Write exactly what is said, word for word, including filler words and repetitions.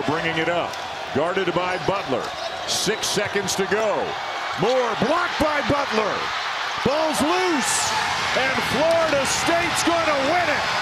bringing it up. Guarded by Butler. Six seconds to go. Moore blocked by Butler. Ball's loose. And Florida State's going to win it.